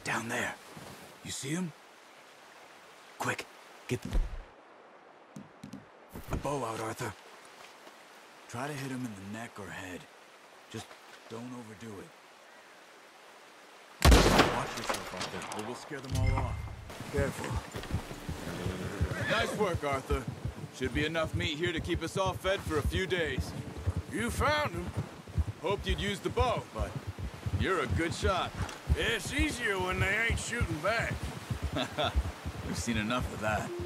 Down there. You see him? Quick, get the bow out, Arthur. Try to hit him in the neck or head. Just don't overdo it. Watch yourself, Arthur, or we'll scare them all off. Careful. Nice work, Arthur. Should be enough meat here to keep us all fed for a few days. You found him. Hoped you'd use the bow, but you're a good shot. It's easier when they ain't shooting back. We've seen enough of that.